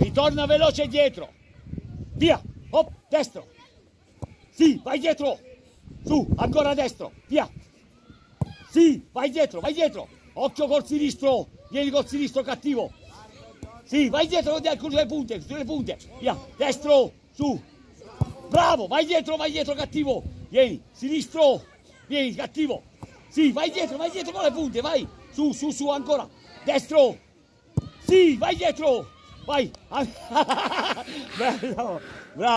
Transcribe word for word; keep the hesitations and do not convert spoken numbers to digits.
Ritorna veloce dietro. Via. Hop, destro. Sì, vai dietro. Su, ancora destro. Via. Sì, vai dietro, vai dietro. Occhio col sinistro. Vieni col sinistro cattivo. Sì, vai dietro sulle punte, sulle punte. Via, destro, su. Bravo, vai dietro, vai dietro cattivo. Vieni, sinistro. Vieni, cattivo. Sì, vai dietro, vai dietro con le punte, vai. Su, su, su, ancora. Destro. Sì, vai dietro. Vai. Bello.